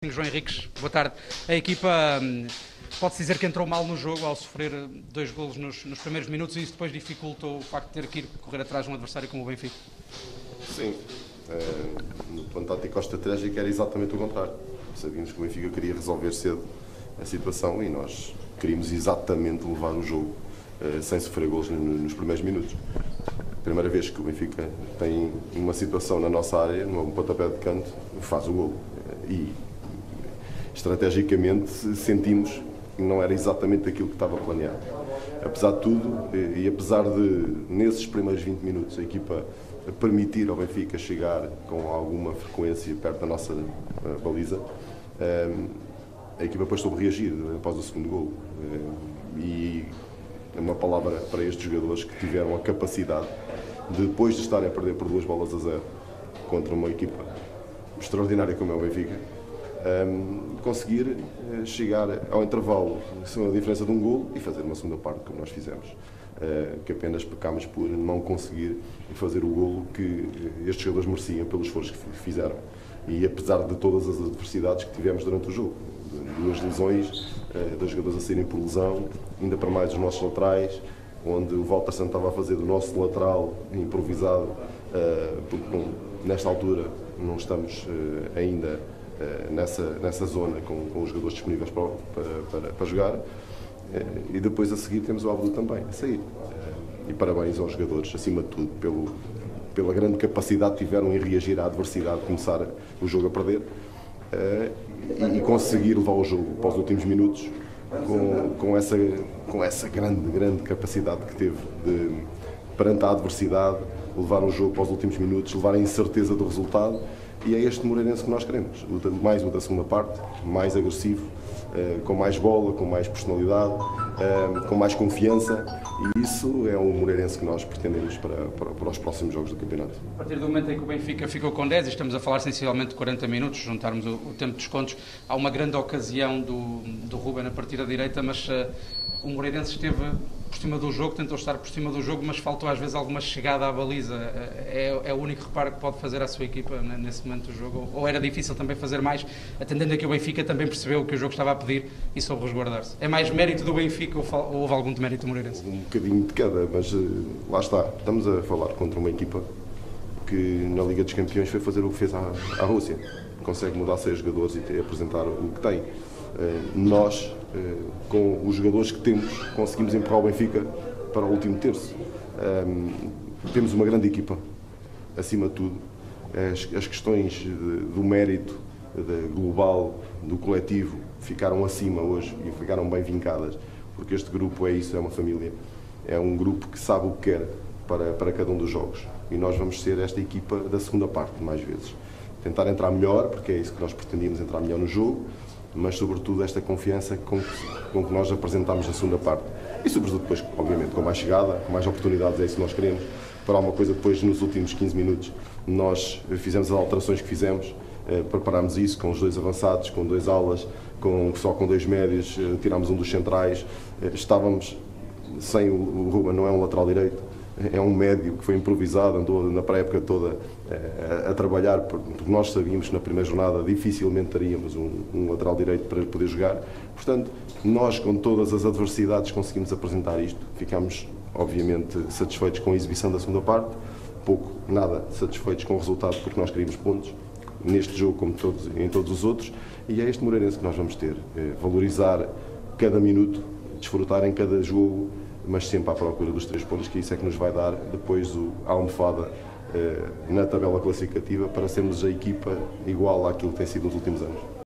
João Henriques, boa tarde. A equipa pode-se dizer que entrou mal no jogo ao sofrer 2 golos nos primeiros minutos e isso depois dificultou o facto de ter que ir correr atrás de um adversário como o Benfica? Sim, no plano tático estratégico era exatamente o contrário. Sabíamos que o Benfica queria resolver cedo a situação e nós queríamos exatamente levar o jogo sem sofrer golos nos primeiros minutos. Primeira vez que o Benfica tem uma situação na nossa área, num pontapé de canto, faz o golo. E estrategicamente sentimos que não era exatamente aquilo que estava planeado. Apesar de tudo, e apesar de nesses primeiros 20 minutos a equipa permitir ao Benfica chegar com alguma frequência perto da nossa baliza, a equipa depois soube reagir após o segundo golo. E é uma palavra para estes jogadores que tiveram a capacidade de, depois de estarem a perder por 2-0 contra uma equipa extraordinária como é o Benfica, conseguir chegar ao intervalo a diferença de um golo e fazer uma segunda parte como nós fizemos, que apenas pecámos por não conseguir fazer o golo que estes jogadores mereciam pelo esforço que fizeram. E apesar de todas as adversidades que tivemos durante o jogo, 2 lesões, 2 jogadores a saírem por lesão, ainda para mais os nossos laterais, onde o Walter Santos estava a fazer do nosso lateral improvisado, porque nesta altura não estamos ainda nessa zona com os jogadores disponíveis para jogar, e depois a seguir temos o Abdu também a sair. E parabéns aos jogadores, acima de tudo, pela grande capacidade que tiveram em reagir à adversidade de começar o jogo a perder e conseguir levar o jogo para os últimos minutos com essa grande capacidade que teve de, perante a adversidade, levar o jogo para os últimos minutos, levar a incerteza do resultado. E é este Moreirense que nós queremos, mais o da segunda parte, mais agressivo, com mais bola, com mais personalidade, com mais confiança, e isso é o Moreirense que nós pretendemos para os próximos jogos do campeonato. A partir do momento em que o Benfica ficou com 10, e estamos a falar sensivelmente de 40 minutos, juntarmos o tempo de descontos, há uma grande ocasião do Ruben na partida direita, mas o Moreirense esteve por cima do jogo, tentou estar por cima do jogo, mas faltou às vezes alguma chegada à baliza. É o único reparo que pode fazer à sua equipa nesse momento do jogo? Ou era difícil também fazer mais, atendendo a que o Benfica também percebeu o que o jogo estava a pedir e soube resguardar-se? É mais mérito do Benfica ou houve algum demérito do Moreirense? Um bocadinho de cada, mas lá está. Estamos a falar contra uma equipa que na Liga dos Campeões foi fazer o que fez à Rússia. Consegue mudar 6 jogadores e apresentar o que tem. Nós, com os jogadores que temos, conseguimos empurrar o Benfica para o último terço. Temos uma grande equipa, acima de tudo. As questões do mérito global, do coletivo, ficaram acima hoje e ficaram bem vincadas, porque este grupo é isso, é uma família. É um grupo que sabe o que quer para cada um dos jogos. E nós vamos ser esta equipa da segunda parte, mais vezes. Tentar entrar melhor, porque é isso que nós pretendíamos, entrar melhor no jogo, mas sobretudo esta confiança com que nós apresentámos a segunda parte. E sobretudo depois, obviamente, com mais chegada, com mais oportunidades, é isso que nós queremos. Para alguma coisa, depois, nos últimos 15 minutos, nós fizemos as alterações que fizemos, preparámos isso com os 2 avançados, com 2 alas, só com 2 médios, tirámos um dos centrais, estávamos sem o Ruben, não é um lateral direito, é um médio que foi improvisado, andou na pré-época toda a trabalhar, porque nós sabíamos que na primeira jornada dificilmente teríamos um lateral direito para poder jogar. Portanto, nós com todas as adversidades conseguimos apresentar isto. Ficámos, obviamente, satisfeitos com a exibição da segunda parte, nada satisfeitos com o resultado, porque nós queríamos pontos, neste jogo como em todos os outros, e é este Moreirense que nós vamos ter. Valorizar cada minuto, desfrutar em cada jogo, mas sempre à procura dos 3 pontos, que isso é que nos vai dar depois a almofada na tabela classificativa para sermos a equipa igual àquilo que tem sido nos últimos anos.